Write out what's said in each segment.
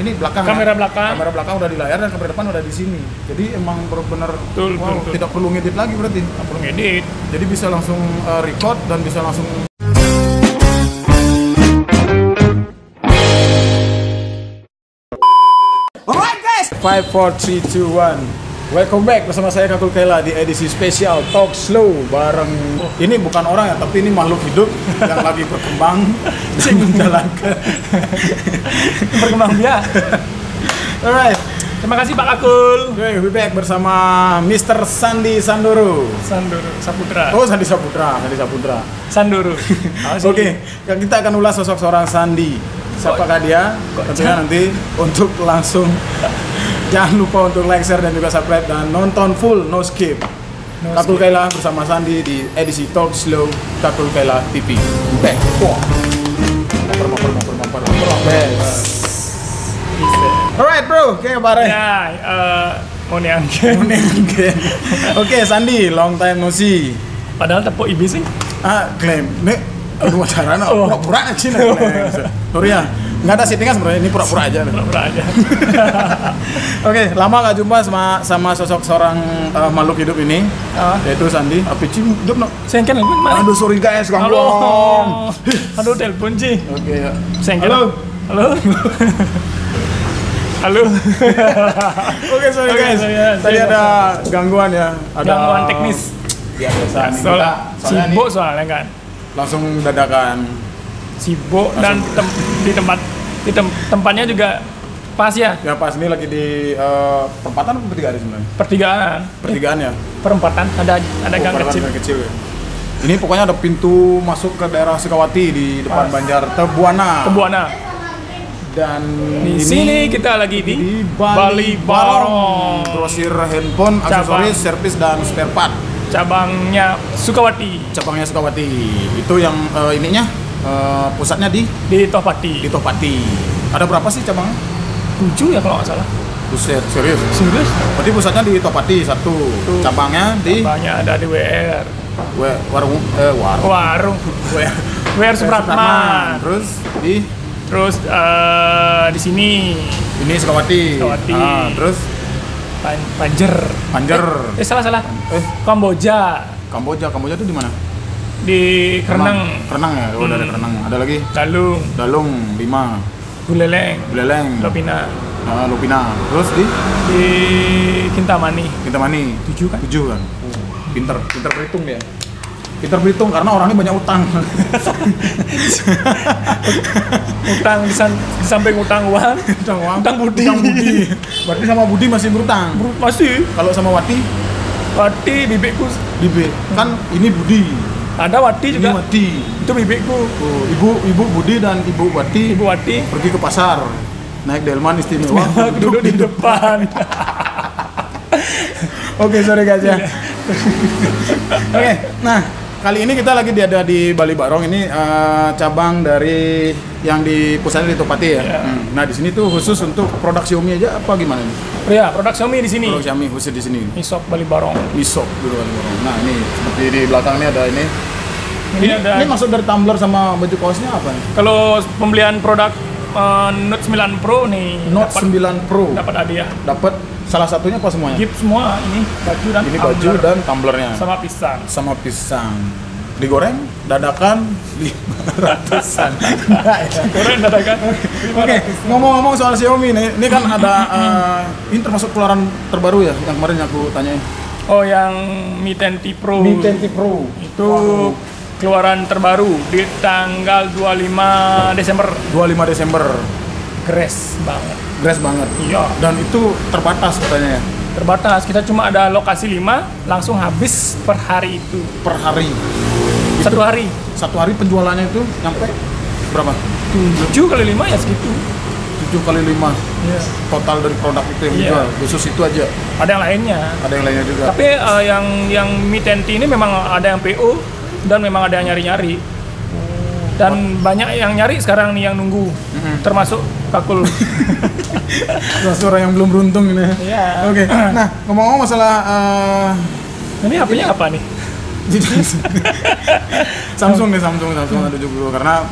ini belakang. Kamera belakang. Kamera belakang udah di layar dan kamera depan udah di sini. Jadi emang benar-benar tidak perlu ngedit lagi berarti. Nggak perlu ngedit. Jadi bisa langsung record dan bisa langsung. Alright guys, 5, 4, 3, 2, 1. Welcome back bersama saya Kakul Kela di edisi spesial Talk Slow bareng ini bukan orang ya, tapi ini makhluk hidup yang lagi berkembang dan menjalankan Berkembang biak. Alright, Terima kasih Pak Kakul. we back bersama Mr. Sandi Sandoro. Sandoro Saputra. Oh, Sandi Saputra. Sandoro. Oke, kita akan ulas sosok seorang Sandi. Siapakah dia? Tentunya nanti untuk langsung jangan lupa untuk like, share, dan juga subscribe dan nonton full, no skip. Kakul Kela bersama Sandi di edisi Talk Slow Kakul Kela TV. Back. Alright bro, oke bareng. Ya, mau niangke. Oke Sandi, long time no see. Padahal tepuk ibi sih. Klaim, nih kedua cara pura-pura aja nih. Sorry ya, nggak ada settingan sebenarnya, ini pura-pura aja. Pura-pura aja. Oke, lama nggak jumpa sama sosok seorang makhluk hidup ini, yaitu Sandi. Apa sih hidup no? Sengken telepon mana? Aduh sorry guys, gangguan. Aduh telepon sih. Oke ya. Sengken. Halo. Oke sorry guys. Tadi ada gangguan ya. Ada gangguan teknis. Biasa. Soalnya sibuk soalnya kan. Langsung dadakan. Sibuk dan tempatnya juga pas ya. Ya pas ini lagi di perempatan atau pertigaan sebenarnya? Pertigaan ya. Perempatan ada gang kecil. Ya. Ini pokoknya ada pintu masuk ke daerah Sukawati di depan Banjar Tebuana. Dan di sini kita lagi di Bali Barong. Grosir handphone, aksesoris, servis dan spare part. Cabangnya Sukawati. Itu yang ininya pusatnya di Tohpati. Ada berapa sih cabangnya? 7 ya kalau nggak salah. Buset, serius? Berarti pusatnya di Tohpati 1. Cabangnya ada di WR. Warung. WR Supratman. Terus di sini. Ini Sukawati. Terus Panjer. Salah. Kamboja itu di mana? Di Kerenang ya. Dari Kerenang. Ada lagi? Dalung 5. Buleleng. Lupina. Terus di Kintamani 7 kan? Pinter berhitung dia. Pinter berhitung karena orangnya banyak utang. Utang di samping utang uang, utang budi. Berarti sama Budi masih berutang? Masih. Kalau sama Wati bibikku. Kan ini Budi. Ada Wati juga. Ini Wati. Itu bibikku. Ibu Budi dan Ibu Wati pergi ke pasar. Naik delman istimewa. Duduk di depan. Oke, sorry guys ya. Oke, nah kali ini kita lagi ada di Bali Barong ini cabang dari yang di pusatnya di Tohpati ya. Nah di sini tuh khusus untuk produk Xiaomi aja apa gimana nih? Iya, produk Xiaomi di sini. Produk Xiaomi khusus di sini. Misop Bali Barong. Nah ini seperti di belakang ini ada ini. Ini maksud dari tumbler sama baju kaosnya apa nih? Kalau pembelian produk Note 9 Pro nih. Note 9 Pro. Dapat hadiah. Dapat salah satunya apa semuanya? Gift semua ini baju dan tumblernya. Sama pisang. Digoreng dadakan 500-an. Goreng dadakan. Oke, ngomong-ngomong soal Xiaomi nih, ini kan ada ini termasuk keluaran terbaru ya yang kemarin aku tanyain. Oh, yang Mi 10T Pro. Itu keluaran terbaru di tanggal 25 Desember. Grass banget. Iya. Dan itu terbatas katanya ya. Terbatas. Kita cuma ada lokasi 5, langsung habis per hari itu. Satu hari penjualannya itu nyampe berapa? 7 kali 5 ya segitu. 7 kali 5. Iya. Total dari produk itu yang dijual. Khusus itu aja. Ada yang lainnya juga. Tapi yang Mi 10T ini memang ada yang PO dan memang ada yang nyari-nyari. Dan banyak yang nyari sekarang nih yang nunggu. Termasuk Kakul. Termasuk orang yang belum beruntung ini. Iya. Oke. Nah, ngomong-ngomong masalah ini HP-nya apa nih? Samsung ada juga karena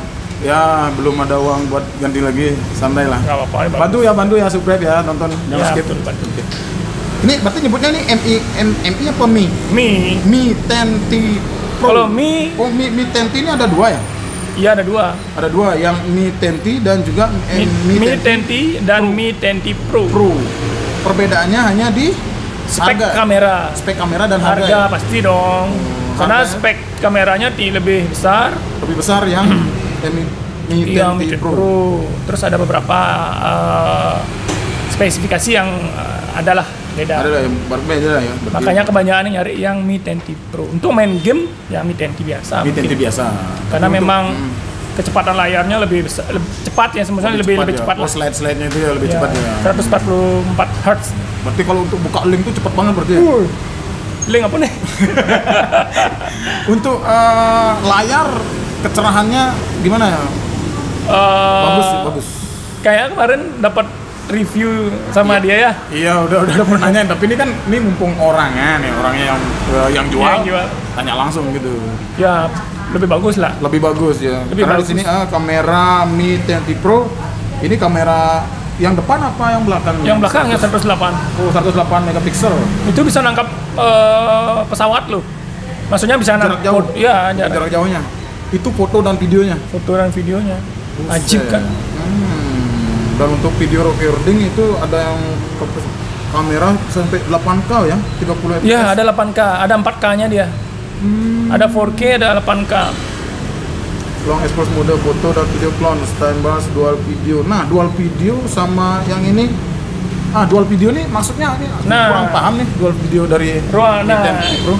ya belum ada uang buat ganti lagi, santai lah. Nggak apa-apa. Bantu ya subscribe ya, nonton jangan skip. Betul, bantu. Ini berarti nyebutnya ini Mi apa Mi? Mi 10T Pro. Kalau Mi, Mi 10T ini ada dua ya? iya ada dua. Ada dua, yang Mi 10T dan juga Mi 10T dan Mi 10T Pro. Perbedaannya hanya di Spek harga. kamera. Spek kamera dan Harga harga. pasti dong. Karena harganya? spek kameranya lebih besar. Lebih besar yang Mi 10T Pro. Terus ada beberapa spesifikasi yang adalah beda. Ada lah yang berbeda lah ya. Makanya kebanyakan yang nyari yang Mi 10T Pro. Untuk main game ya Mi 10T biasa. Mi 10T mungkin. biasa. Karena Untuk- memang kecepatan layarnya lebih besar, lebih cepat ya, sebenarnya lebih ya. cepat lah. Slide-nya itu ya lebih Ya, cepat ya. 144 Hz. Berarti kalau untuk buka link tuh cepat banget berarti ya? Link apa nih? Untuk layar kecerahannya gimana ya? Bagus. Kayak kemarin dapat review sama dia ya. Iya, udah pernah nanyain, tapi ini kan mumpung orangnya yang jual, Yang jual. tanya langsung gitu. Ya, lebih bagus lah. Lebih bagus ya. Lebih Karena bagus. di sini kamera Mi 10T Pro ini kamera yang depan apa yang belakang? Yang belakang yang 108. Oh, 108 megapiksel. Itu bisa nangkap pesawat loh. Maksudnya bisa Jarak jauh. Iya, jarak Jauhnya. Itu foto dan videonya. foto dan videonya. Ajib kan? Dan untuk video recording itu ada yang kamera sampai 8K ya, 30 fps. Iya, ada 8K, ada 4K-nya dia. Ada 4K, ada 8K. Long expose mode foto dan video clone, time bus, dual video. Nah, dual video sama yang ini. Dual video nih maksudnya ini Nah. kurang paham nih dual video dari Nah. Mi 10T Pro.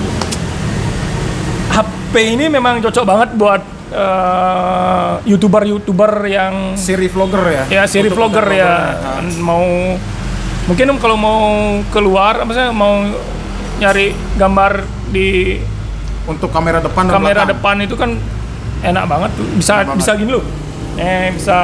HP ini memang cocok banget buat YouTuber yang Seri vlogger ya. ya seri Untuk vlogger konten ya. vlogger. Mau mungkin kalau mau keluar maksudnya mau nyari gambar di Untuk kamera depan dan kamera belakang. depan itu kan enak banget tuh. Bisa Enak banget. bisa gini loh. Bisa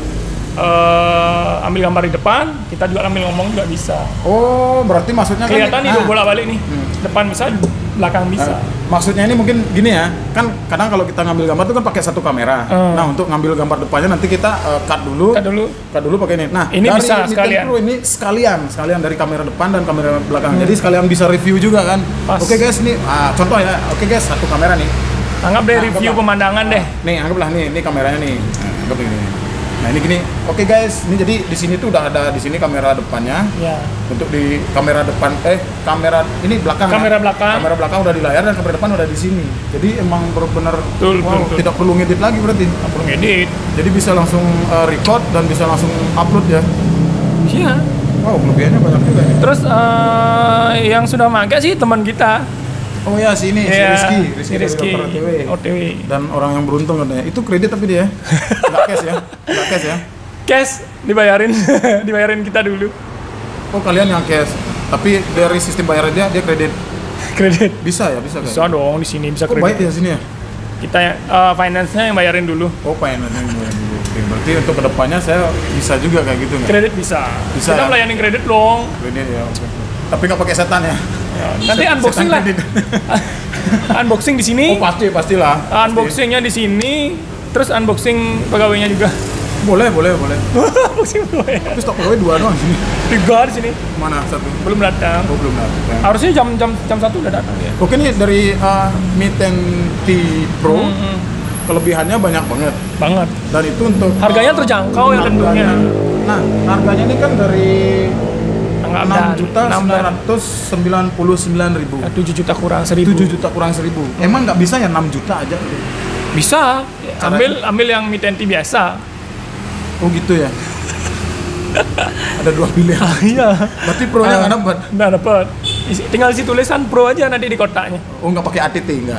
ambil gambar di depan, kita juga ambil ngomong juga bisa. Oh, berarti maksudnya Kelihatan kan nih bolak-balik nih. Depan bisa, belakang bisa. maksudnya ini mungkin gini ya, kan kadang kalau kita ngambil gambar itu kan pakai satu kamera. Nah, untuk ngambil gambar depannya nanti kita cut dulu pakai ini. Nah, Ini dari bisa Mi 10 sekalian. Pro ini sekalian dari kamera depan dan kamera belakang. Jadi sekalian bisa review juga kan. Pas. Oke guys, nih contoh ya. Oke guys, satu kamera nih. Anggap deh Nah, review anggaplah. pemandangan deh. Nih, anggaplah ini kameranya nih. Nah, anggap ini. Nah, ini gini. Oke guys, ini jadi di sini tuh udah ada di sini kamera depannya. Ya. Untuk di kamera depan kamera ini belakang Kamera ya? belakang. Kamera belakang udah di layar dan kamera depan udah di sini, jadi emang benar-benar Betul. tidak perlu ngedit lagi berarti, Perlu ngedit. jadi bisa langsung record dan bisa langsung upload ya. Iya. Wow, kelebihannya banyak juga nih. Terus yang sudah pakai sih teman kita. Oh ya, si ini Ya, si si Rizky Rizky dari Dokter OTW. dan orang yang beruntung katanya itu kredit tapi dia nggak cash ya. Cash dibayarin, dibayarin kita dulu. Oh, kalian yang cash, tapi dari sistem bayarnya dia kredit. Kredit. Bisa kan? Bisa dong di sini bisa Oh, baik kredit. ya sini ya. Kita finance-nya yang bayarin dulu. Oh, finance dulu. Oke, berarti untuk kedepannya saya bisa juga kayak gitu nggak? Kredit bisa. Bisa Kita ya? melayani kredit dong. Kredit ya. Oke. Tapi nggak pakai setan ya. Nanti unboxing lah. Unboxing di sini. Oh, pastilah. Unboxingnya di sini. Terus unboxing pegawainya juga. Boleh. Unboxing pegawainya. Tapi stok pegawai 2 doang sini. 3 di sini. Mana satu? Belum datang. Oh, belum datang. Harusnya jam 1 udah datang ya. Oke nih dari Mi 10T Pro kelebihannya banyak banget. Dan itu untuk Harganya terjangkau ya tentunya. Nah, harganya ini kan dari Tanggal 6.999.000. 7 juta kurang 1.000. 7 juta kurang 1.000. Emang nggak bisa ya 6 juta aja? Bisa. Ambil yang Mi 10T biasa. Oh gitu ya. Ada 2 pilihan. Iya. Berarti Pro-nya nggak dapat. Nggak dapat. Tinggal isi tulisan Pro aja nanti di kotaknya. Oh, nggak pakai ATT enggak.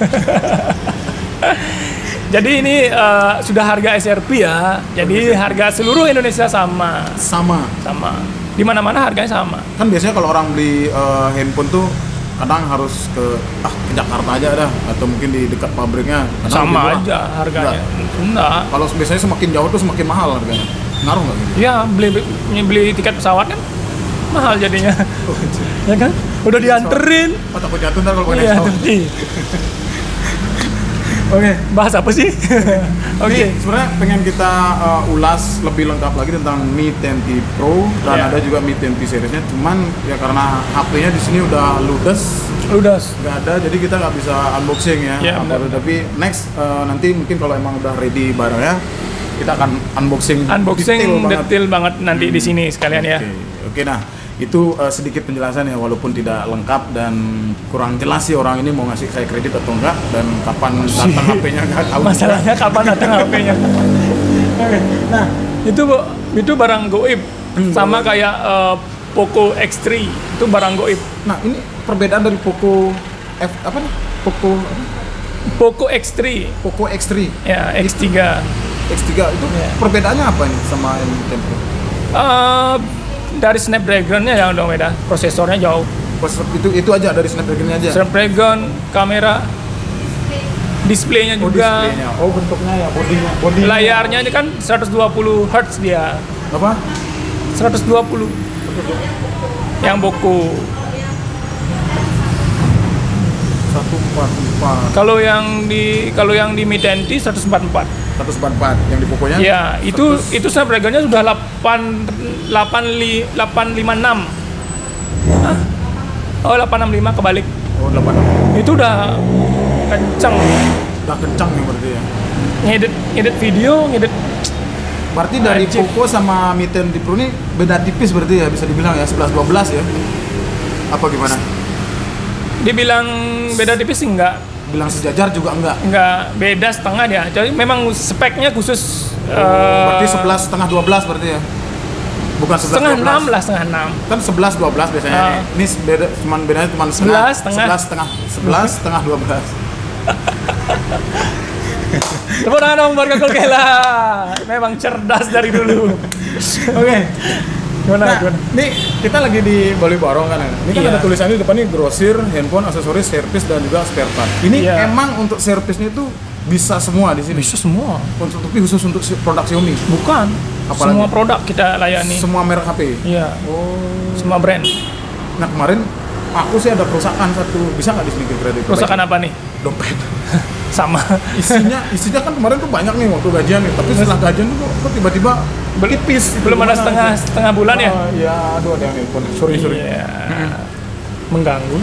Jadi ini sudah harga SRP ya. Jadi harga seluruh Indonesia sama. Sama. Di mana-mana harganya sama. Kan biasanya kalau orang beli handphone tuh kadang harus ke Jakarta aja dah, atau mungkin di dekat pabriknya. Kadang lebih Sama murah. aja harganya. Enggak. Kalau biasanya semakin jauh tuh semakin mahal harganya. Ngaruh nggak gitu? Ya, beli tiket pesawat kan mahal jadinya. Ya kan? Udah dianterin. Oh, takut jatuh ntar kalau pakai Iya, pesawat. nanti. Oke. Bahas apa sih? Oke. Sebenarnya pengen kita ulas lebih lengkap lagi tentang Mi 10T Pro dan ada juga Mi 10T seriesnya. Cuman ya karena HP-nya di sini udah ludes, nggak ada, jadi kita nggak bisa unboxing ya. Tapi next nanti mungkin kalau emang udah ready barangnya, kita akan unboxing detail banget nanti di sini sekalian ya. Oke, nah itu sedikit penjelasan ya, walaupun tidak lengkap dan kurang jelas sih orang ini mau ngasih saya kredit atau enggak, dan kapan datang HP-nya nggak tahu. Masalahnya kapan datang HP-nya. Nah itu barang goib, sama kayak Poco X3 itu barang goib. Nah ini perbedaan dari Poco Poco X3. Poco X3 Ya, X3 itu perbedaannya apa nih sama yang Pro? Dari Snapdragon-nya yang udah beda, prosesornya jauh. Itu aja dari Snapdragon-nya aja. Snapdragon, kamera, displaynya juga. Displaynya. Bentuknya ya, body. Layarnya ini kan 120 Hz dia. Apa? 120. Yang Poco. 144. Kalau yang di Mi 10T 144. 144 yang di Poco-nya? Ya, itu Snapdragon-nya sudah 856. Hah? Oh, 865 kebalik. Oh, 86. Itu udah kenceng. Udah kencang ya berarti ya. Ngedit video, Berarti dari Poco sama Mi 10T Pro ini beda tipis berarti ya, bisa dibilang ya 11-12 ya. Apa gimana? Dibilang beda tipis sih enggak. Bilang sejajar juga enggak. Enggak, beda setengah dia. Jadi memang speknya khusus berarti 11,5-12 berarti ya. Bukan 11 setengah 12. 6 lah, setengah 6. Kan 11 12 biasanya. Ini beda bedanya cuma 11 setengah 12. Tepuk tangan dong buat Kakul Kela. Memang cerdas dari dulu. Oke. Gimana? Nih kita lagi di Bali Barong kan. Ini kan ada tulisannya di depan nih, grosir, handphone, aksesoris, servis dan juga spare part. Ini emang untuk servisnya itu bisa semua di sini. Bisa semua. Tapi khusus untuk produk Xiaomi. Bukan. Apalagi? Semua produk kita layani. Semua merek HP. Iya. Semua brand. Nah kemarin aku sih ada perusahaan satu, bisa nggak di sini kredit? Perusahaan apa nih? Dompet. Sama. Isinya kan kemarin tuh banyak nih waktu gajian nih, tapi setelah gajian tuh kok tiba-tiba tipis. Belum ada setengah bulan ya? Iya, aduh ada yang nelfon. Sorry. Iya. Mengganggu.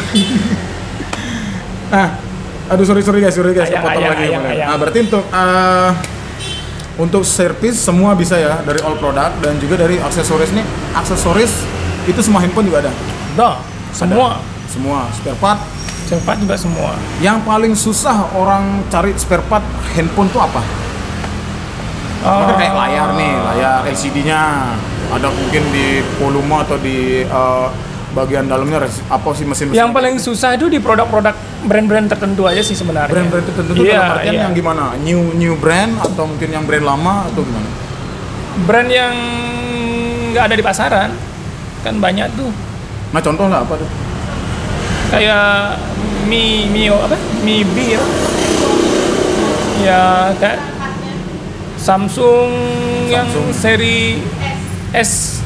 Sorry guys, potong lagi. Nah, berarti untuk servis semua bisa ya, dari all product dan juga dari aksesoris nih. Aksesoris itu semua handphone juga ada. Semua spare part juga semua. Yang paling susah orang cari spare part handphone tuh apa? Mungkin kayak layar LCD-nya ada mungkin di volume atau di bagian dalamnya apa sih mesin. Yang paling susah itu di produk-produk brand-brand tertentu aja sih sebenarnya. Brand-brand tertentu itu dalam artian yang gimana? New brand atau mungkin yang brand lama atau gimana? Brand yang nggak ada di pasaran kan banyak tuh. Nah contoh lah apa tuh? Kayak Mi B ya kayak Samsung yang seri S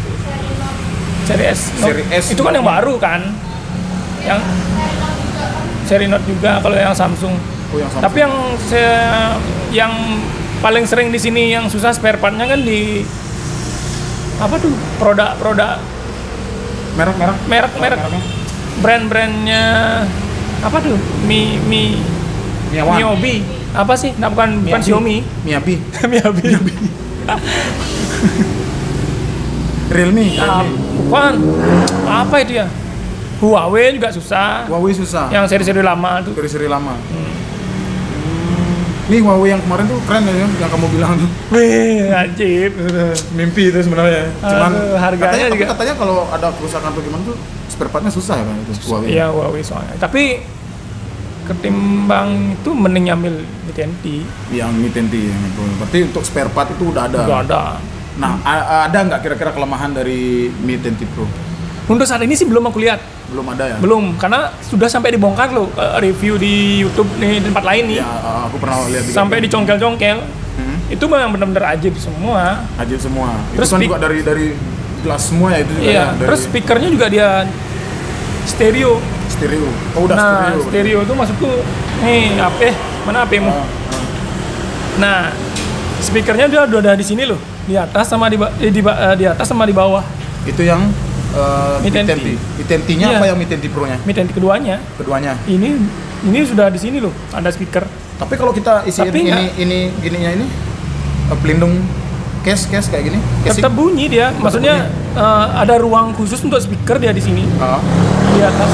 itu kan yang baru kan, yang seri Note juga kalau yang Samsung. Tapi yang paling sering di sini yang susah spare partnya kan di apa tuh, produk merek brand-brandnya apa tuh, Miyobi apa sih? Nah, bukan Xiaomi. Miyabi. Realme. Bukan. Apa itu ya? Huawei juga susah. Yang seri-seri lama tuh. Seri-seri lama. Nih Huawei yang kemarin tuh keren ya, yang kamu bilang tuh. Wih, ajib. Mimpi itu sebenarnya. Cuman harganya katanya kalau ada kerusakan atau gimana tuh spare partnya susah ya kan itu Huawei. Iya, Huawei soalnya. Tapi ketimbang itu mending nyambil Mi 10T. Yang Mi 10T yang itu. Berarti untuk spare part itu udah ada. Udah ada. Nah, ada nggak kira-kira kelemahan dari Mi 10T Pro? Untuk saat ini sih belum aku lihat. Belum ada ya? Belum, karena sudah sampai dibongkar loh review di YouTube nih, di tempat lain nih. Ya, aku pernah lihat juga. Sampai dicongkel-congkel. Itu memang benar-benar ajib semua. Terus itu kan juga dari jelas semua ya itu juga. Iya, ya, terus speakernya juga dia stereo. Oh, udah stereo. Stereo itu maksudku Nih, mana HP-mu? Nah, speakernya dia udah di sini loh, di atas sama di atas sama di bawah. Itu yang Mi 10T. Mi 10T-nya Iya. apa yang Mi 10T Pro-nya? Mi 10T keduanya. Keduanya. Ini sudah di sini loh, ada speaker. Tapi kalau kita isiin Tapi gininya ini pelindung case kayak gini, casing. Tetap bunyi dia. Maksudnya ada ruang khusus untuk speaker dia di sini. Di atas.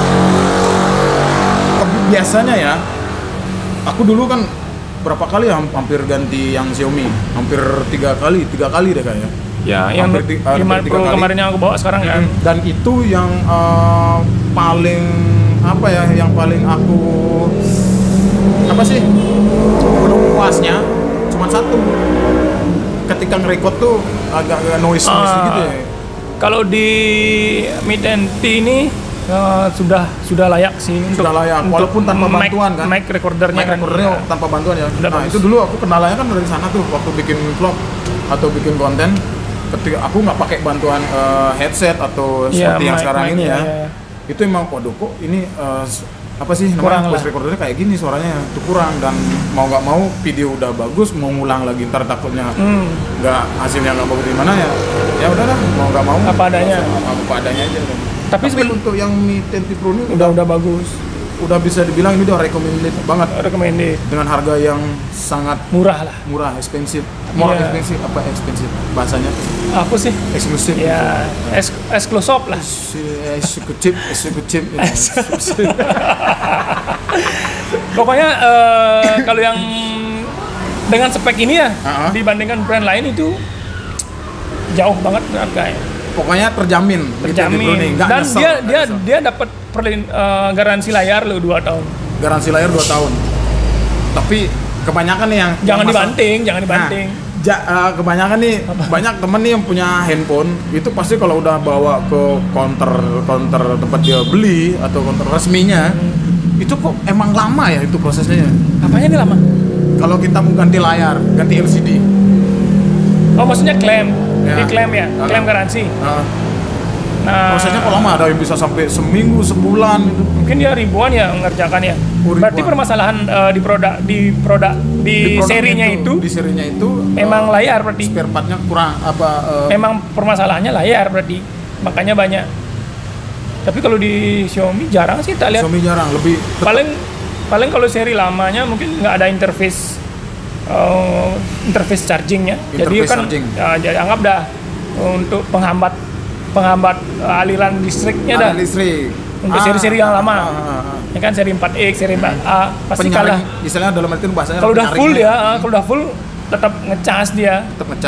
Biasanya ya, aku dulu kan berapa kali ya hampir ganti yang Xiaomi, hampir tiga kali deh kayaknya. Ya, yang 5 Pro kemarin yang aku bawa sekarang kan. Dan itu yang paling apa ya, yang paling aku apa sih, belum puasnya cuma satu. Ketika nge-record tuh agak noise gitu ya. Kalau di Mi 10T ini sudah layak sih sudah layak, walaupun tanpa bantuan kan. Mic recordernya tanpa bantuan ya. Udah Nah bagus. itu dulu aku kenalannya kan dari sana tuh waktu bikin vlog atau bikin konten. Ketika aku nggak pakai bantuan headset atau seperti yang sekarang ini ya. Itu emang waduh kok ini apa sih namanya voice recordernya kayak gini, suaranya tuh kurang, dan mau nggak mau video udah bagus mau ngulang lagi ntar takutnya nggak hasilnya nggak bagus gimana ya udahlah mau nggak mau apa adanya aja. Tapi untuk yang Mi 10T Pro ini udah bagus, udah bisa dibilang ini udah recommended banget, dengan harga yang sangat murah, expensive, expensive bahasanya apa sih, eksklusif ya, eksklusif lah, eksekutif pokoknya kalau yang dengan spek ini ya dibandingkan brand lain itu jauh banget harganya. Pokoknya terjamin. Dan dia dapat garansi layar lo 2 tahun. Garansi layar 2 tahun. Tapi kebanyakan nih yang jangan dibanting. Kebanyakan nih banyak temen nih yang punya handphone itu pasti kalau udah bawa ke counter tempat dia beli atau counter resminya itu kok emang lama ya itu prosesnya. Apanya ini lama? Kalau kita mau ganti layar, ganti LCD. Oh maksudnya klaim, diklaim ya, klaim garansi. Nah, prosesnya kok lama, ada yang bisa sampai seminggu, sebulan gitu. Mungkin dia ribuan ya mengerjakan ya. Berarti permasalahan di serinya itu memang layar berarti. Spare partnya kurang memang permasalahannya layar berarti, makanya banyak. Tapi kalau di Xiaomi jarang sih tak lihat. Xiaomi jarang, lebih paling kalau seri lamanya mungkin nggak ada interface chargingnya. Jadi kan anggap dah untuk penghambat aliran listriknya untuk seri-seri yang lama. Ya kan seri 4X, seri 4A pasti kalah. Istilahnya dalam arti bahasanya kalau udah full tetap ngecas dia.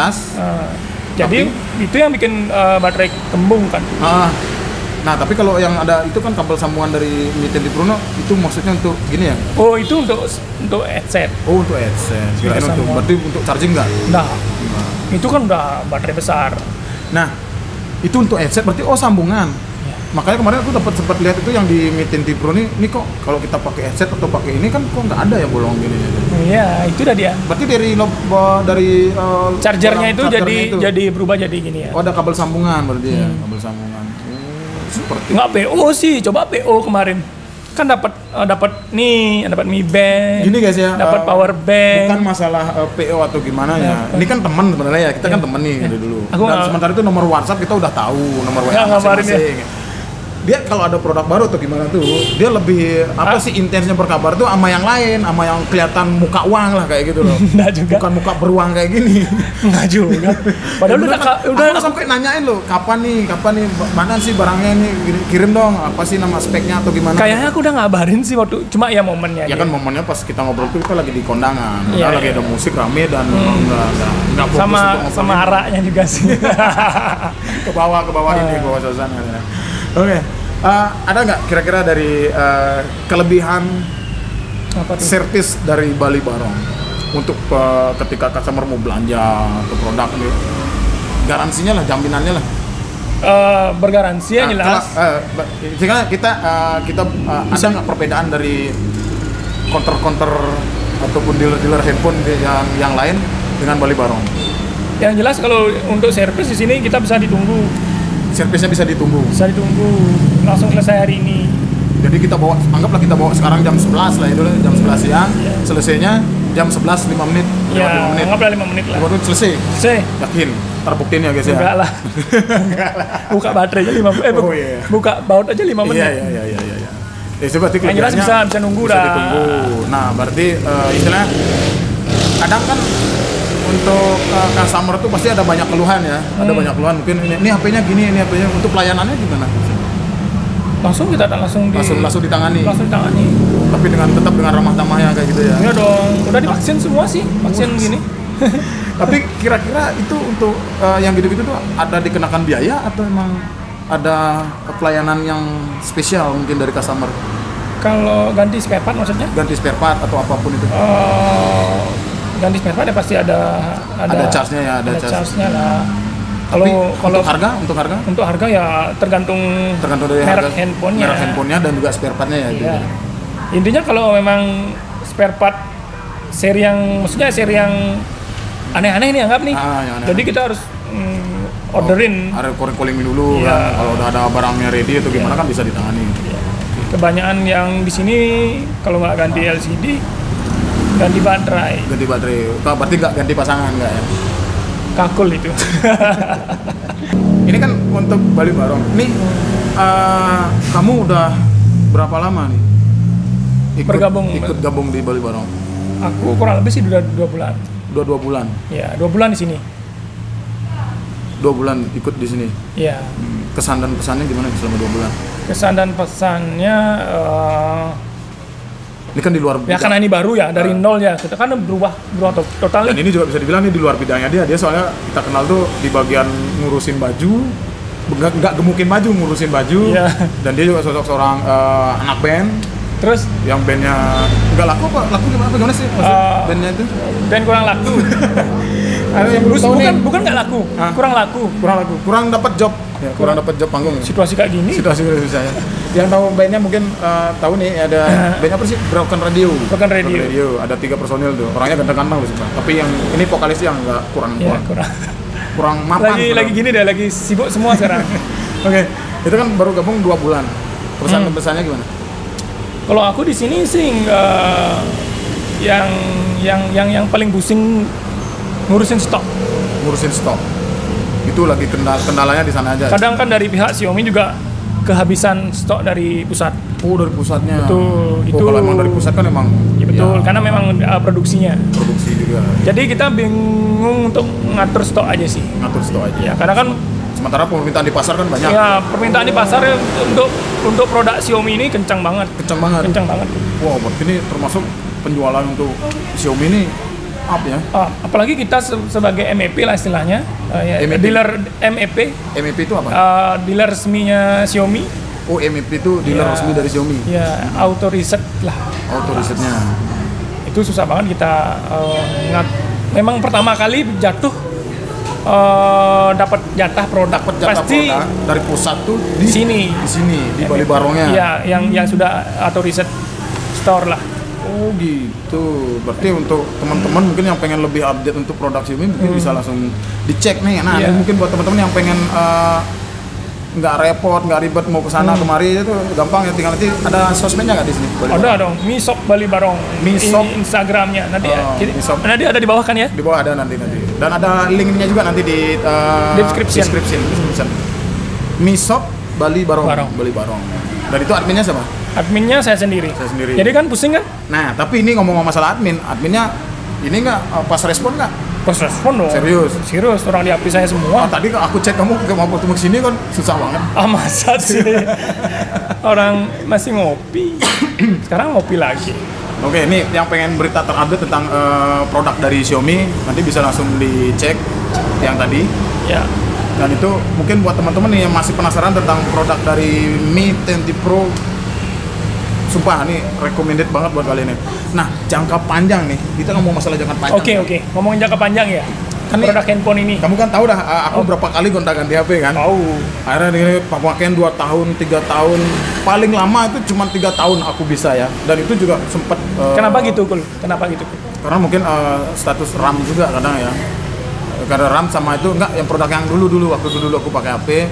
Jadi itu yang bikin baterai kembung kan. Nah, tapi kalau yang ada itu kan kabel sambungan dari Mi 10T Pro itu maksudnya untuk gini ya? Oh, itu untuk headset. Oh, untuk headset. Berarti untuk charging nggak? Nah, itu kan udah baterai besar. Nah, itu untuk headset berarti sambungan. Ya. Makanya kemarin aku sempat lihat itu yang di Mi 10T Pro ini kok kalau kita pakai headset atau pakai ini kan kok nggak ada yang bolong gini. Iya, itu dah dia. Berarti dari chargernya itu jadi berubah jadi gini ya. Oh, ada kabel sambungan berarti ya, kabel sambungan. Seperti nggak PO sih, coba PO kemarin kan dapat Mi Band. Gini guys ya, dapat power bank. Bukan masalah PO atau gimana ya. Ini kan teman sebenarnya ya, kita kan teman nih dari dulu. Dan sementara itu nomor WhatsApp kita udah tahu, nomor WA masing-masing. Dia kalau ada produk baru atau gimana tuh, dia lebih intensnya berkabar tuh sama yang lain, sama yang kelihatan muka uang lah kayak gitu loh. Nggak juga. Bukan muka beruang kayak gini. Nggak juga. Padahal udah sampai nanyain loh, kapan nih, mana sih barangnya ini, kirim dong, apa sih nama speknya atau gimana? Kayaknya aku udah ngabarin sih waktu, cuma ya momennya. Ya kan momennya pas kita ngobrol tuh kita lagi di kondangan, lagi ada musik rame dan nggak fokus sama araknya juga sih. ke bawah ini, ke bawah suasana. Oke. Ada nggak kira-kira dari kelebihan servis dari Bali Barong untuk ketika customer mau belanja ke produk ini, garansinya lah, jaminannya lah? Bergaransi ya jelas. Sehingga kita ada nggak perbedaan dari counter ataupun dealer handphone yang lain dengan Bali Barong? Yang jelas kalau untuk servis di sini kita bisa ditunggu. Servisnya bisa ditunggu. Langsung selesai hari ini. Jadi kita anggaplah kita bawa sekarang jam 11 lah itu, jam 11 siang, selesainya jam 11 5 menit. Ya, anggaplah 5 menit lah. 5 menit selesai. Yakin? Terbuktiin ya guys ya? Enggak lah. Buka baterai aja 5 menit. Buka baut aja 5 menit. Iya. Itu berarti yang jelas bisa nunggu dah. Ditunggu. Nah, berarti istilahnya kadang kan untuk customer tuh pasti ada banyak keluhan ya. Ada banyak keluhan, mungkin ini HP-nya gini, ini HP-nya. Untuk pelayanannya gimana? Langsung ditangani. Tapi tetap dengan ramah tamahnya kayak gitu ya. Iya dong. Udah divaksin semua sih, vaksin gini. Tapi kira-kira itu untuk yang gitu-gitu tuh ada dikenakan biaya atau emang ada pelayanan yang spesial mungkin dari customer? Kalau ganti spare part maksudnya? Ganti spare part atau apapun itu? Ganti spare part ya pasti ada charge-nya ya, ada charge-nya lah. Kalau untuk harga ya tergantung dari merek handphonenya dan juga spare part-nya ya. Iya. Intinya kalau memang spare part seri yang aneh-aneh nih anggap nih. Jadi kita harus orderin. Ada calling dulu kan. Kalau udah ada barangnya ready atau gimana kan bisa ditangani. Kebanyakan yang di sini kalau nggak ganti LCD, ganti baterai. Berarti nggak ganti pasangan nggak ya? Kakul itu. Ini kan untuk Bali Barong. Nih kamu udah berapa lama nih ikut gabung di Bali Barong? Aku kurang lebih sih udah 2 bulan. Udah 2 bulan? Ya, 2 bulan di sini. 2 bulan ikut di sini? Iya. Kesan dan pesannya gimana selama 2 bulan? Kesan dan pesannya ini kan di luar bidang. Ya karena ini baru ya, dari nol ya, kita kan berubah total. Dan ini juga bisa dibilang ini di luar bidangnya dia soalnya kita kenal tuh di bagian ngurusin baju, nggak gemukin baju, ngurusin baju. Yeah. Dan dia juga sosok seorang anak band. Terus yang bandnya nggak laku gimana sih bandnya itu? Band kurang laku. Bukan nggak laku, kurang dapat job. Ya, kurang dapat job panggung. Situasi kayak gini. Situasi saya. Yang tahu bandnya mungkin tahu nih ada band apa sih? Broken Radio. Ada 3 personil tuh. Orangnya ganteng-ganteng loh sih, Pak. Tapi yang ini vokalis yang enggak kurang mapan. Lagi gini deh, lagi sibuk semua sekarang. Oke. Itu kan baru gabung 2 bulan. Pesan-pesannya gimana? Kalau aku di sini sih yang paling pusing ngurusin stok. Itu lagi kendalanya di sana aja. Kadang kan dari pihak Xiaomi juga kehabisan stok dari pusat. Oh, dari pusatnya. Betul. Itu kalau emang dari pusat kan emang. Ya betul, karena memang produksinya. Produksi juga. Jadi kita bingung untuk ngatur stok aja sih. Ya, karena kan sementara permintaan di pasar kan banyak. Ya, permintaan di pasar untuk produk Xiaomi ini kencang banget. Wow, berarti ini termasuk penjualan untuk Xiaomi ini up ya. Apalagi kita sebagai MEP lah istilahnya, dealer MEP. MEP itu apa? Dealer resminya Xiaomi. Oh, MEP itu dealer resmi dari Xiaomi. Ya, auto reset lah. Auto resetnya. Itu susah banget kita memang pertama kali jatuh dapat jatah produk pasti produk dari pusat tuh di sini di Bali Barongnya. Iya, yang sudah auto reset store lah. Oh gitu. Berarti untuk teman-teman mungkin yang pengen lebih update untuk produk Xiaomi mungkin bisa langsung dicek nih. Nah, mungkin buat teman-teman yang pengen nggak repot, nggak ribet mau ke sana kemari itu gampang ya, tinggal nanti ada sosmednya nggak di sini? Ada dong, Mi Shop Bali Barong. Instagramnya nanti nanti ada di bawah kan ya? Di bawah ada nanti. Dan ada linknya juga nanti di description. Mi Shop Bali Barong. Dan itu adminnya siapa? Adminnya saya sendiri. Jadi kan pusing kan? Nah, tapi ini ngomong masalah adminnya ini nggak pas respon nggak? Pas respon dong. Serius, orang di HP saya semua. Tadi aku cek kamu mau ketemu kesini kan susah banget. Masa sih? Orang masih ngopi. Sekarang ngopi lagi. Oke, ini yang pengen berita terupdate tentang produk dari Xiaomi nanti bisa langsung dicek yang tadi. Ya. Dan itu mungkin buat teman-teman nih yang masih penasaran tentang produk dari Mi 20 Pro, sumpah ini recommended banget buat kalian nih. Nah, jangka panjang nih, kita ngomong masalah jangka panjang. Oke. Ngomongin jangka panjang ya. Kan produk handphone ini. Kamu kan tahu dah, aku berapa kali gonta-ganti HP kan? Tahu. Akhirnya ini pakaian 2 tahun, 3 tahun, paling lama itu cuma 3 tahun aku bisa ya. Dan itu juga sempat. Kenapa gitu, Kul? Karena mungkin status RAM juga kadang ya. Karena RAM sama itu enggak, yang produk yang dulu waktu dulu aku pakai HP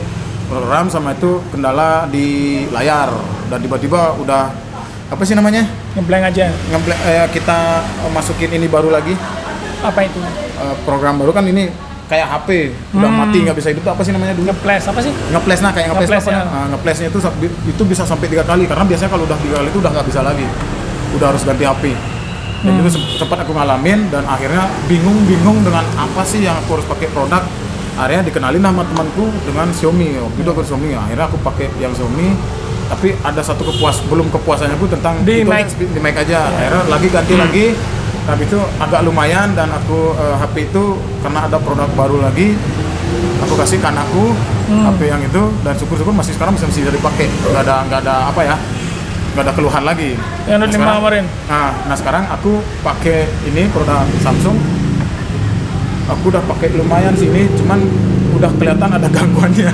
RAM sama itu kendala di layar dan tiba-tiba udah apa sih namanya? Ngeblank aja. Kita masukin ini baru lagi. Apa itu? Program baru kan ini kayak HP udah mati nggak bisa hidup tuh apa sih namanya dulu? Ngeples apa sih? Ngeples, nah kayak ngeples Ngeples, apa? ya. Ngeplesnya itu bisa sampai 3 kali karena biasanya kalau udah 3 kali itu udah nggak bisa lagi, udah harus ganti HP. Dan itu sempat aku ngalamin dan akhirnya bingung dengan apa sih yang aku harus pakai produk. Akhirnya dikenalin sama temanku dengan Xiaomi. Waktu itu aku Xiaomi, akhirnya aku pakai yang Xiaomi. Tapi ada satu belum kepuasannya pun tentang di itu mic aja. Akhirnya lagi ganti lagi. Tapi itu agak lumayan dan aku HP itu karena ada produk baru lagi. Aku kasih ke anakku HP yang itu dan syukur-syukur masih sekarang bisa dipakai. Nggak ada apa ya? Nggak ada keluhan lagi. Yang Note 5 kemarin. Nah sekarang aku pakai ini produk Samsung. Aku udah pakai lumayan sih ini, cuman udah kelihatan ada gangguannya.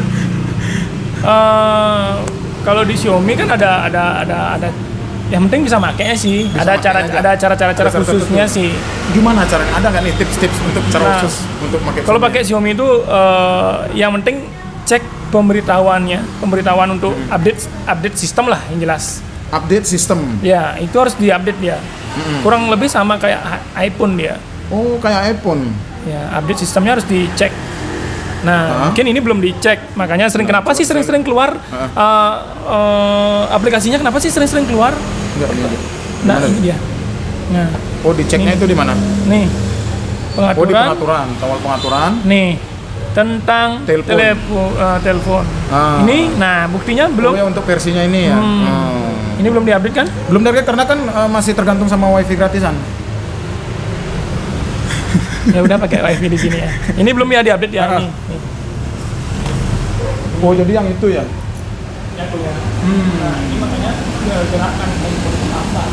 Kalau di Xiaomi kan ada yang penting bisa makainya sih. Ada cara khususnya sih. Gimana caranya? Ada nggak nih tips-tips untuk cara khusus untuk pakai? Kalau pakai Xiaomi itu yang penting cek pemberitahuan untuk update sistem lah yang jelas. Update sistem. Ya, itu harus diupdate dia. Kurang lebih sama kayak iPhone dia. Oh, kayak iPhone. Ya, update sistemnya harus dicek. Nah, mungkin ini belum dicek, makanya kenapa sih sering-sering keluar aplikasinya kenapa sih sering-sering keluar? Nah, ini dia. Nah, diceknya itu di mana? Nih. Pengaturan. Di pengaturan, tombol pengaturan. Nih. Tentang telepon. Ini, nah buktinya belum. Ya untuk versinya ini ya. Ini belum diupdate kan? Belum diupdate karena kan masih tergantung sama WiFi gratisan. Ya udah pakai WiFi di sini ya. Ini belum ya diupdate ya ini. Oh jadi yang itu ya? Ya tuh ya. Nah, ini makanya gerakan apa?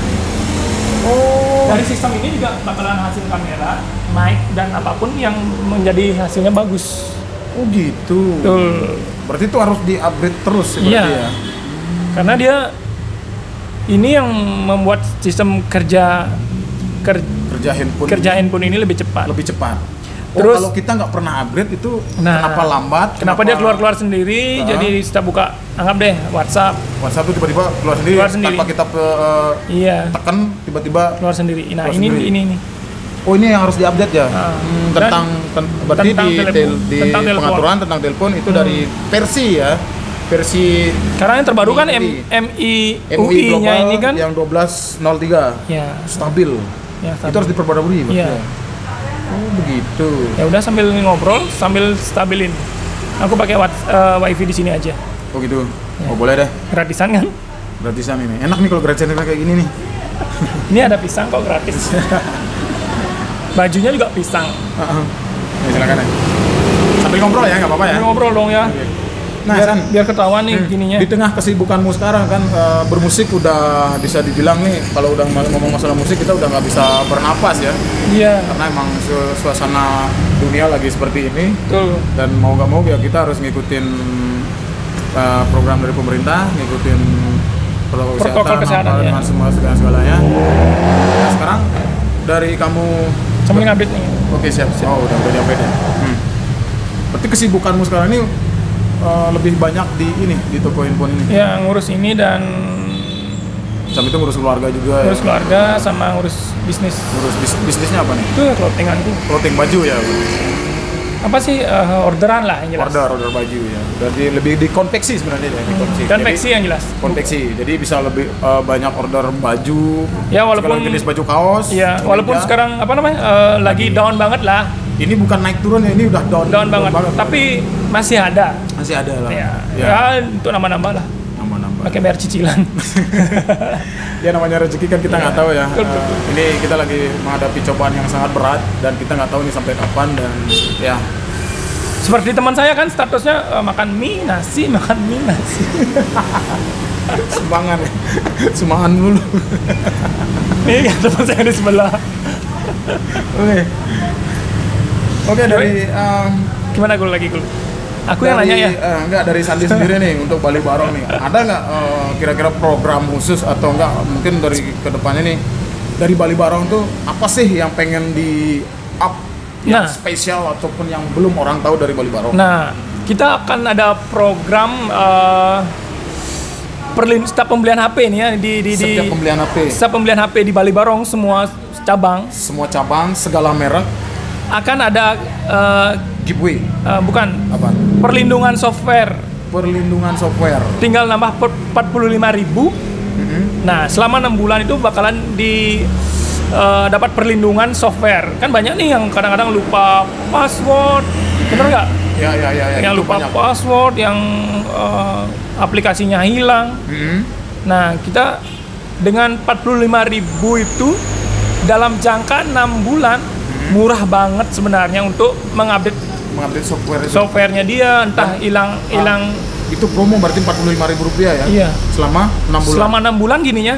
Oh. Dari sistem ini juga bakalan hasil kamera, mic dan apapun yang menjadi hasilnya bagus. Oh gitu. Betul. Berarti itu harus di-upgrade terus ya? Iya. Karena dia ini yang membuat sistem kerja handphone ini lebih cepat. Terus kalau kita nggak pernah upgrade itu kenapa lambat? Kenapa dia keluar sendiri? Jadi kita buka, anggap deh WhatsApp itu tiba-tiba keluar sendiri. Tanpa kita tekan tiba-tiba keluar sendiri. Nah ini. Oh ini yang harus diupdate ya? Berarti di pengaturan tentang telepon itu dari versi ya? Versi karena yang terbaru kan MIUI-nya ini kan yang 12.03 ya. Stabil. Ya, itu harus diperbarui ya. Oh begitu. Ya udah sambil ngobrol sambil stabilin. Aku pakai WiFi di sini aja. Oh gitu. Ya. Oh boleh deh. Gratisan kan? Gratisan ini. Enak nih kalau gratisan kayak gini nih. Ini ada pisang kok gratis. Bajunya juga pisang. Ya, silakan ya. Sambil ngobrol ya, nggak apa-apa ya. Sambil ngobrol dong ya. Okay. Nah, biar ketahuan nih gininya. Di tengah kesibukanmu sekarang kan bermusik udah bisa dibilang nih kalau udah ngomong masalah musik kita udah nggak bisa bernapas ya. Iya. Karena emang suasana dunia lagi seperti ini. Betul. Dan mau nggak mau ya kita harus ngikutin program dari pemerintah, ngikutin protokol kesehatan dengan segalanya. Nah, sekarang dari kamu sambil ngupdate nih. Oke siap. Oh udah nyampe ya. Berarti kesibukanmu sekarang ini lebih banyak di toko handphone ini. Ya ngurus ini dan sampai itu ngurus keluarga juga. Ngurus keluarga sama ngurus bisnis. Bisnisnya apa nih? Itu clothinganku. Clothing baju ya. Apa sih orderan lah yang jelas. Order baju ya. Berarti lebih di konveksi sebenarnya ya. Konveksi yang jelas. Konveksi. Jadi bisa lebih banyak order baju. Ya walaupun jenis baju kaos. Ya walaupun sekarang apa namanya lagi down banget lah. Ini bukan naik turun ya, ini udah down banget. Tapi masih ada. Masih ada lah. Ya untuk nambah-nambah lah. Nambah-nambah. Pakai bayar cicilan. Ya namanya rezeki kan kita nggak tahu ya. Ini kita lagi menghadapi cobaan yang sangat berat dan kita nggak tahu ini sampai kapan dan ya. Seperti teman saya kan statusnya makan mie nasi. Sumbangan dulu. Ini teman saya di sebelah. Oke dari gimana gue lagi? Aku yang nanya ya. Enggak dari Sandi sendiri nih untuk Bali Barong nih. Ada nggak kira-kira program khusus atau enggak mungkin dari kedepannya nih dari Bali Barong tuh apa sih yang pengen di up yang spesial ataupun yang belum orang tahu dari Bali Barong? Nah kita akan ada program setiap pembelian HP nih ya setiap pembelian HP di Bali Barong semua cabang segala merek akan ada giveaway. Bukan Apa? perlindungan software tinggal nambah 45.000. Nah selama 6 bulan itu bakalan dapat perlindungan software. Kan banyak nih yang kadang-kadang lupa password, bener nggak? Ya, yang lupa banyak. password, yang aplikasinya hilang. Nah kita dengan 45.000 itu dalam jangka 6 bulan murah banget sebenarnya untuk mengupdate softwarenya dia, entah hilang. Itu promo berarti Rp45.000 ya? Iya. Selama 6 bulan. Selama 6 bulan gininya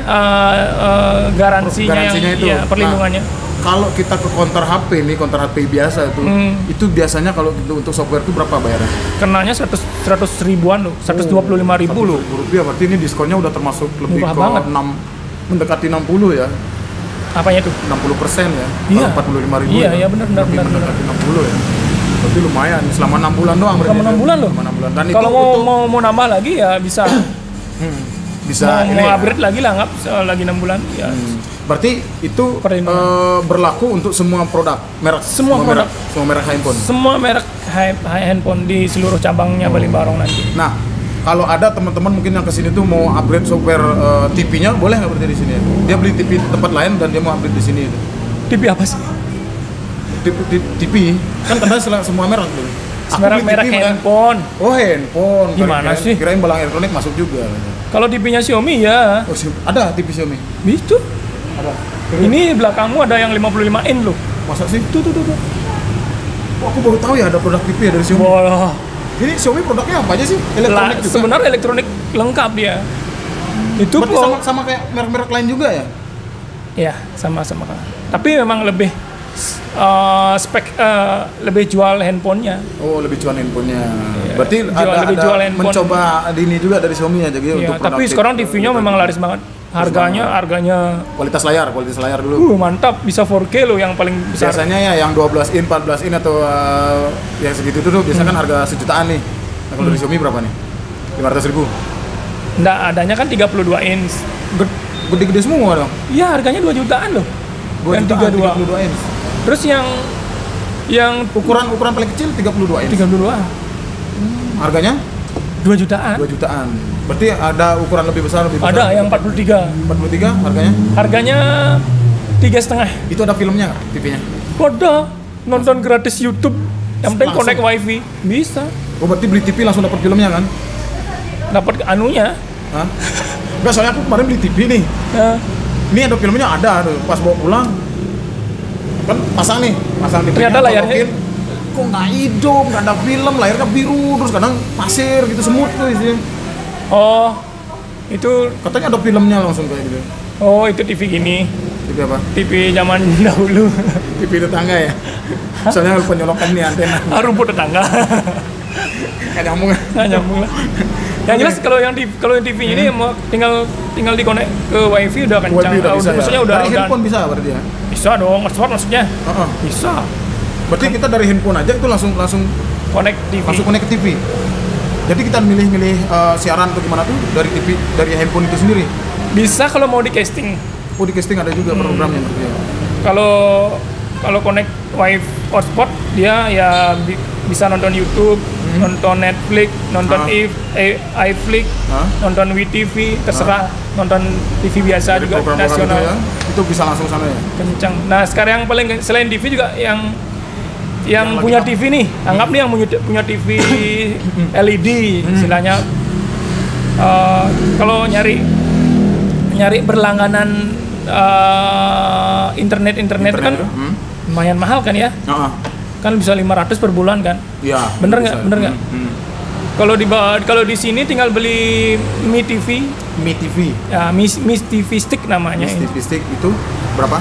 garansinya itu. Ya, perlindungannya. Nah, kalau kita ke counter HP biasa itu biasanya kalau untuk software itu berapa bayarnya? Kenanya 100 ribuan loh, 125.000 loh. Rp125.000 berarti ini diskonnya udah termasuk lebih murah ke banget. Mendekati 60 ya. Apanya tuh? 60% ya. Iya. Kalau 45.000. Iya, benar. Mendekati 60 ya. Berarti lumayan selama 6 bulan doang berarti. Selama 6 bulan loh. Selama 6 bulan. Dan kalau mau nambah lagi ya bisa. Bisa mau upgrade lagi lah, nggak lagi 6 bulan ya. Berarti itu berlaku untuk semua produk merek, semua merek handphone. Semua merek handphone di seluruh cabangnya Bali Barong nanti. Nah, kalau ada teman-teman mungkin yang kesini tuh mau upgrade software TV-nya, boleh nggak berarti di sini? Dia beli TV tempat lain dan dia mau upgrade di sini. TV apa sih? TV kan kadang semua merek tuh. Merek handphone. Oh, handphone. Gimana sih? Kirain barang elektronik masuk juga. Kalau TV-nya Xiaomi ya. Oh, ada TV Xiaomi. Itu. Ada. Ini belakangmu ada yang 55 in loh. Masa sih? Tuh. Oh, aku baru tahu ya ada produk TV ya dari Xiaomi. Wah. Ini Xiaomi produknya apa aja sih? Elektronik juga. Sebenarnya elektronik lengkap dia. Itu berarti sama kayak merek-merek lain juga ya? Iya, sama. Tapi memang lebih lebih jual handphonenya. Oh, lebih jual handphonenya. Iya. Berarti lebih jual handphone. Mencoba ini juga dari Xiaomi ya, jadi iya, untuk tapi sekarang TV-nya memang laris banget. Harganya kualitas layar dulu. Mantap, bisa 4K loh yang paling besar. Biasanya ya yang 12 in, 14 in atau yang segitu tuh biasanya kan harga sejutaan nih. Nah, kalau dari Xiaomi berapa nih? 500.000. Nggak, adanya kan 32 inch. Gede-gede semua dong. Iya, harganya 2 jutaan loh. 2 yang jutaan, 32 inch. Terus yang ukuran paling kecil 32 inch. 32. Harganya 2 jutaan. 2 jutaan. Berarti ada ukuran lebih besar. Ada yang 43. 43 harganya? Harganya 3,5. Itu ada filmnya TV-nya? Ada. Nonton gratis YouTube. Yang penting connect wifi. Bisa. Oh, berarti beli TV langsung dapat filmnya kan? Dapat anunya. Hah? Enggak, soalnya aku kemarin beli TV nih. Ini ada filmnya, ada tuh. Pas bawa pulang kan pasang TV. Ternyata layarnya kok nggak hidup, nggak ada film, layarnya biru, terus kadang pasir gitu, semut tuh isinya. Oh, itu katanya ada filmnya langsung kayak gitu. Oh, itu TV gini. TV apa? TV zaman dahulu. TV tetangga ya? Soalnya lupa nyolokan nih antena. Rumput tetangga. Nggak nyambung. Nggak nyambung lah. Yang jelas kalau yang TV ini mau tinggal dikonek ke wifi udah kencang. Maksudnya udah dari handphone bisa berarti ya? Bisa dong, smart maksudnya. Bisa. Berarti kita dari handphone aja itu langsung connect TV. Langsung connect ke TV. Jadi kita milih siaran atau gimana tuh dari TV, dari handphone itu sendiri. Bisa kalau mau di casting. Oh, di casting ada juga programnya berarti ya. Kalau connect wifi hotspot dia ya bisa nonton YouTube, nonton Netflix, nonton iFlix, nonton WeTV, terserah. Nonton TV biasa. Jadi juga nasional itu, ya, itu bisa langsung sana ya. Kencang. Nah, sekarang yang paling selain TV juga yang punya TV nih, anggap nih yang punya TV LED istilahnya. Kalau nyari berlangganan internet kan lumayan mahal kan ya? Kan bisa 500 per bulan kan? Iya. Bener nggak? Kalau di sini tinggal beli Mi TV. Ya, Mi TV Stick namanya. Mi TV Stick itu berapa?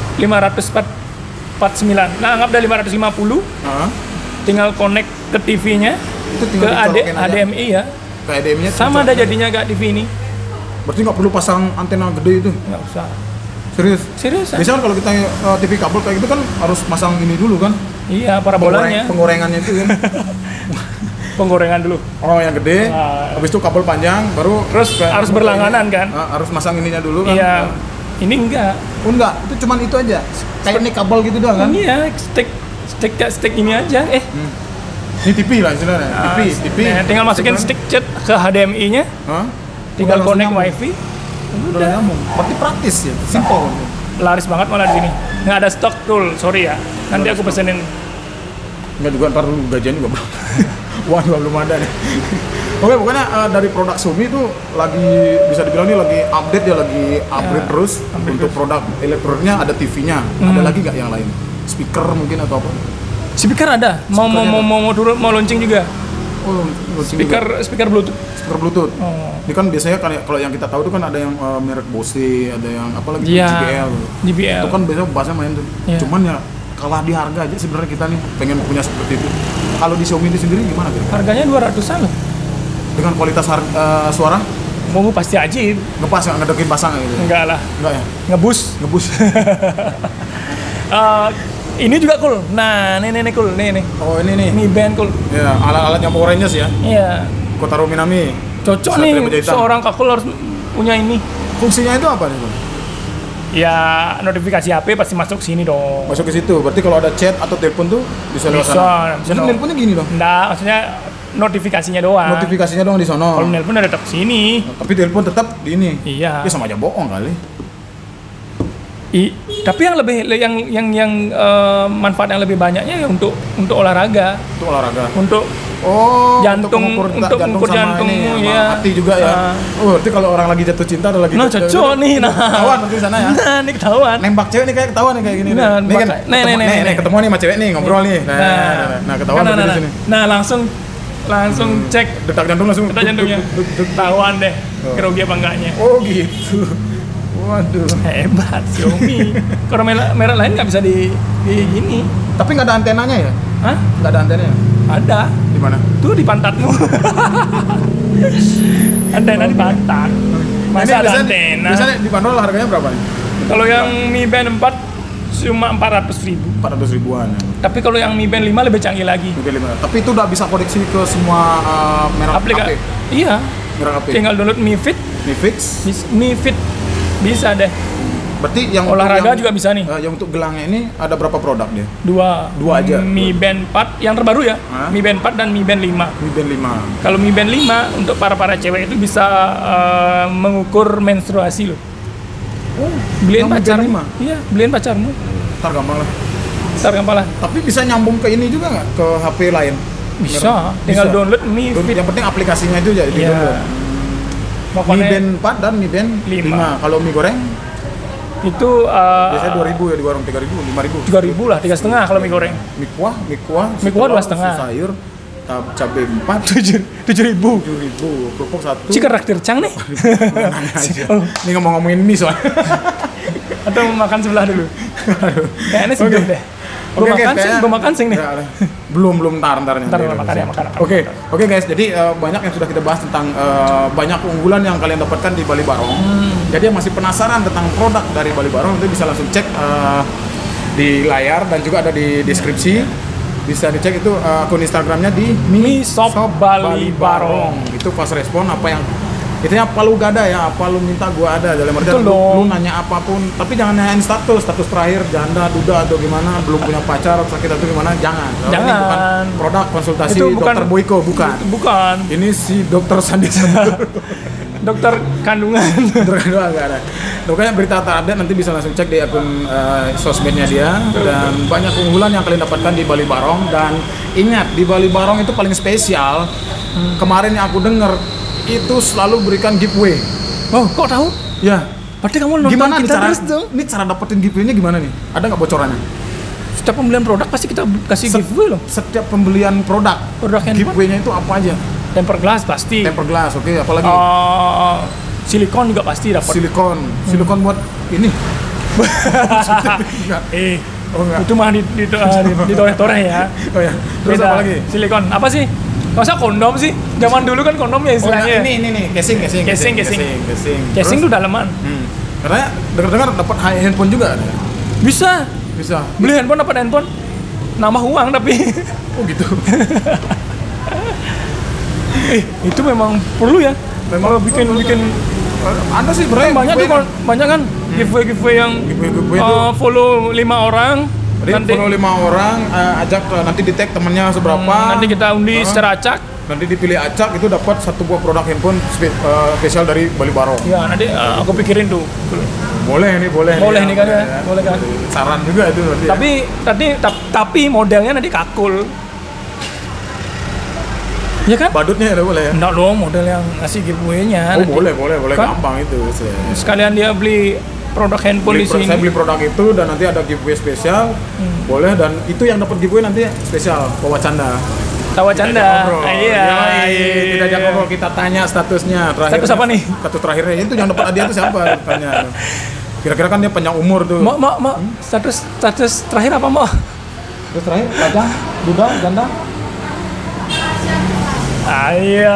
549. Nah, anggap dari 550. Tinggal connect ke TV-nya, ke HDMI ya. Ke HDMI-nya sama ada jadinya gak TV ini. Berarti nggak perlu pasang antena gede itu? Nggak usah. Serius? Biasanya kan kalau kita TV kabel kayak gitu kan harus pasang ini dulu kan? Iya, parabolanya. Penggorengannya itu kan. penggorengan dulu. Oh, yang gede. Habis itu kabel panjang, baru Terus harus berlangganan kan? Harus masang ininya dulu kan. Iya. Ini enggak. Oh, enggak, itu cuman itu aja. Kayak ini kabel gitu doang kan? Iya, stick ini aja. Ini TV lah istilahnya. TV. Nah, tinggal masukin stick cat ke HDMI-nya. Tinggal Udah connect nyambung. WiFi. Udah nyambung. Berarti praktis ya, simple. Laris banget malah di sini. Nggak ada stok tool, sorry ya. Nanti aku pesenin. Enggak juga, ntar dulu gajian juga belum. Wah, belum ada nih. Oke, pokoknya dari produk Xiaomi itu lagi bisa dibilang ini lagi update ya, lagi upgrade terus untuk produk elektroniknya. Ada TV-nya, ada lagi nggak yang lain? Speaker mungkin atau apa? Speaker ada. Mau launching juga. Oh, Speaker Bluetooth. Speaker Bluetooth. Oh. Ini kan biasanya kalau yang kita tahu itu kan ada yang merek Bose, ada yang apalagi Iya, JBL. Itu kan biasanya bahasa main tuh. Iya. Cuman ya kalah di harga aja sebenarnya kita nih pengen punya seperti itu. Kalau di Xiaomi ini sendiri gimana kira-kira? Harganya 200-an loh. Dengan kualitas suara Mau pasti aja. ngepas nggak ngedekin pasang gitu? Enggak lah. Enggak ya? Ngebus. Ini juga cool. Nah, ini cool. Nih. Oh ini nih. Ini band cool. Ya, alat-alatnya Power Rangers ya. Iya. Kotaro Minami. Cocok Satria nih, Baja Hitam. seorang kakul harus punya ini. Fungsinya itu apa nih, Bang? Ya, notifikasi HP pasti masuk sini dong. Masuk ke situ. Berarti kalau ada chat atau telepon tuh bisa lewat sana. Bisa Jadi dong. nelponnya gini dong. Enggak, maksudnya notifikasinya doang. Notifikasinya doang di sono. Kalau nelpon ada tetap sini. Tapi telepon tetap di ini. Iya. Ya sama aja bohong kali. Tapi yang lebih yang manfaat yang lebih banyaknya ya untuk olahraga, Itu olahraga. untuk jantung, untuk mengukur jantung, ini, sama ya. hati juga ya. Oh, berarti kalau orang lagi jatuh cinta atau lagi Nah, cocok nih. Nah, ketahuan nanti di sana ya. Nah, ini ketahuan. Nembak cewek nih kayak ketahuan nih kayak gini. Nah, nih kan. nih. Ketemu nih sama cewek nih ngobrol nih. Nah, ketahuan Nah, di sini. Nah, langsung cek Detak jantung langsung. detak jantungnya. Ketahuan deh kerugi apa enggaknya. Oh, gitu. Waduh. Hebat Xiaomi. Kalau merek lain nggak bisa di gini. Tapi nggak ada antenanya ya? Hah? Nggak ada antenanya? Ada. Di mana? Tuh di pantatmu. Antena di pantat. Masa ada antena? Biasanya dibanderol harganya berapa nih? Kalau yang Mi Band 4 cuma 400.000. 400 ribuan ya. Tapi kalau yang Mi Band 5 lebih canggih lagi. Tapi itu udah bisa koneksi ke semua merek Aplikasi. HP. Iya. Merek HP. Tinggal download Mi Fit. Mi Fix. Mi Fit bisa deh. Berarti yang Olahraga juga bisa nih. Yang untuk gelangnya ini ada berapa produk dia? Dua aja. Mi Band 4 yang terbaru ya. Hah? Mi Band 4 dan Mi Band 5. Mi Band 5. Kalau Mi Band 5 untuk para cewek itu bisa mengukur menstruasi loh. Oh, Beliin yang Mi Band pacarmu. 5? Iya, beliin pacarmu. Ntar gampang lah. Ntar gampang lah. Tapi bisa nyambung ke ini juga nggak? Ke HP lain? Bisa. Tinggal download Mi Fit. Yang penting aplikasinya itu jadi Iya. download. Mi Pokoknya Band 4 dan Mi Band 5. Kalau mie goreng itu biasanya 2.000 ya di warung, 3.000, 5.000. 3.000 lah, 3,5 kalau mie goreng. Mie kuah, Mie kuah 2,5. sayur, cabai 4, 7.000. 7.000, kerupuk 1. Cika raktir cang nih. Nanya aja. Ini ngomong-ngomongin mie soalnya. Atau mau makan sebelah dulu. Kayaknya sih belum deh. Gue makan sing nih. Belum ntar Ntar makan. Oke guys, jadi banyak yang sudah kita bahas tentang banyak keunggulan yang kalian dapatkan di Bali Barong. Jadi yang masih penasaran tentang produk dari Bali Barong itu bisa langsung cek di layar dan juga ada di deskripsi. Bisa dicek itu akun Instagramnya di Mi Shop Bali Barong. Itu fast respon apa yang Intinya apa lu gak ada ya, apa lu minta gua ada. Dalam artian lu nanya apapun, tapi jangan nanyain status terakhir, janda, duda atau gimana, belum punya pacar, sakit atau gimana, jangan. Jangan. Ini bukan produk konsultasi itu bukan, dokter Boyko, bukan. Bukan. Ini si dokter Sandi dokter kandungan. Dokter kandungan nggak ada. Pokoknya berita terupdate nanti bisa langsung cek di akun sosmednya dia. Dan banyak keunggulan yang kalian dapatkan di Bali Barong. Dan ingat, di Bali Barong itu paling spesial. Kemarin yang aku denger itu selalu berikan giveaway. Oh, kok tahu? Ya. Berarti kamu nonton gimana kita cara, terus dong? Ini cara dapetin giveaway-nya gimana nih? Ada nggak bocorannya? Setiap pembelian produk pasti kita kasih giveaway loh. Setiap pembelian produk handphone, giveaway-nya itu apa aja? Temper glass pasti. Temper glass, oke. Apalagi? Silikon juga pasti dapat. Silikon buat ini. Oh enggak. Itu mah di toreh-toreh ya. Oh ya. Terus beda. apa lagi? Silikon. Apa sih? Masa kondom sih? Zaman dulu kan kondom ya istilahnya. Oh, ini nih, casing. Casing itu daleman. Karena dengar-dengar dapat handphone juga ada. Bisa. Beli handphone dapat handphone. Nambah uang tapi. Oh gitu. Itu memang perlu ya. Kalau bikin Ada sih sebenarnya banyak tuh banyak kan giveaway yang giveaway itu. follow 5 orang. Jadi Nanti follow 5 orang, ajak nanti di tag temennya seberapa. nanti kita undi secara acak. Nanti dipilih acak itu dapat satu buah produk handphone spesial dari Bali Barong. Ya nanti aku pikirin tuh. Boleh nih Kan ya. Boleh kan. Saran juga itu nanti. Tapi modelnya nanti kakul. Ya kan? Badutnya ada boleh ya? Enggak dong, model yang ngasih giveaway-nya. Oh boleh kan? Gampang itu. Sekalian dia beli produk handphone di sini. Saya beli produk itu dan nanti ada giveaway spesial. Boleh, dan itu yang dapat giveaway nanti spesial bawa canda. Tawa canda. Iya. Kita ajak ngobrol, kita tanya statusnya terakhir. Status apa nih? Status terakhirnya itu yang dapat hadiah itu siapa? Tanya. Kira-kira kan dia panjang umur tuh. Mak. Status terakhir apa, Mak? Status terakhir lajang, duda, janda. Ayo.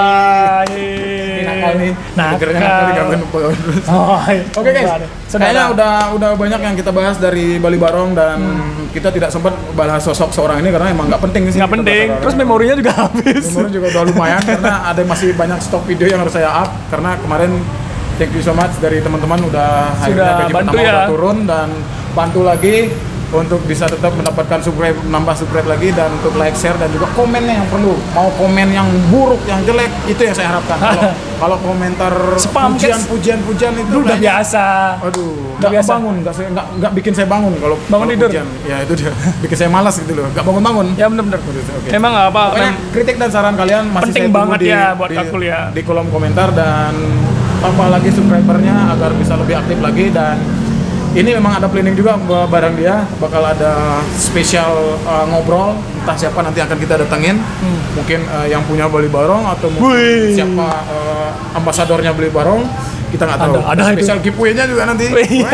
Nakal nih. Nakal digangguin terus. Oke guys, kayaknya udah banyak yang kita bahas dari Bali Barong dan kita tidak sempat bahas sosok seorang ini karena emang nggak penting sih. Nggak penting. Terus memorinya juga habis. Memori juga udah lumayan karena ada masih banyak stok video yang harus saya up karena kemarin thank you so much dari teman-teman udah akhirnya gaji pertama udah turun dan bantu lagi untuk bisa tetap mendapatkan subscribe, nambah subscribe lagi dan untuk like, share dan juga komennya yang perlu. Mau komen yang buruk, yang jelek itu yang saya harapkan. Kalau komentar spam pujian itu udah biasa. Aduh, nggak biasa. bangun, nggak bikin saya bangun kalau tidur. Pujian. Ya itu dia, bikin saya malas gitu loh, nggak bangun. Ya benar. Okay. Emang apa? Pokoknya kritik dan saran kalian masih penting saya banget ya buat Kakul ya. Di kolom komentar dan tambah lagi subscribernya agar bisa lebih aktif lagi dan ini memang ada planning juga bareng dia, bakal ada spesial ngobrol, entah siapa nanti akan kita datengin. Mungkin yang punya Bali Barong atau mungkin siapa ambasadornya Bali Barong, kita nggak tahu. Ada spesial giveaway-nya juga nanti.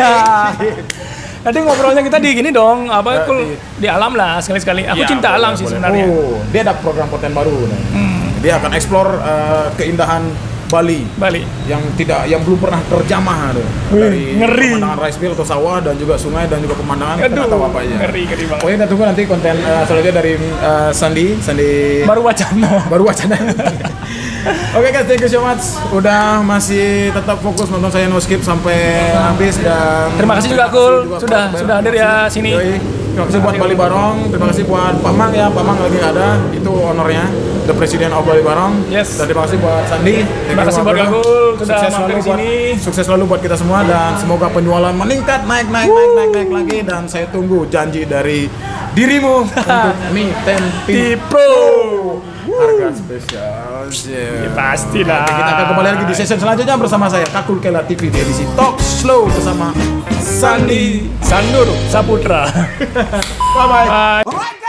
Nanti ngobrolnya kita di gini dong, di alam lah sekali-sekali. Aku cinta alam sih sebenarnya. Dia ada program konten baru. Dia akan explore keindahan Bali yang belum pernah terjamah dari pemandangan rice field atau sawah dan juga sungai dan juga pemandangan kita tahu apa aja. Ngeri banget. Pokoknya kita tunggu nanti konten selanjutnya dari Sandi baru wacana. Oke guys, thank you so much udah masih tetap fokus nonton saya no skip sampai habis dan terima kasih juga Kul sudah hadir ya sini. Terima kasih buat Bali Barong, terima kasih buat Pak Mang ya, Pak Mang lagi ada, itu honornya, the President of Bali Barong. Yes. Dan terima kasih buat Sandi. Terima kasih buat Kakul sudah mampir di sini. Sukses selalu buat kita semua dan semoga penjualan meningkat, naik lagi dan saya tunggu janji dari dirimu untuk Mi 10T Pro. Harga spesial. Ya, pasti lah. Kita akan kembali lagi di session selanjutnya bersama saya Kakul Kela TV di edisi Talk Slow bersama Sandi Sandur Saputra. Bye bye.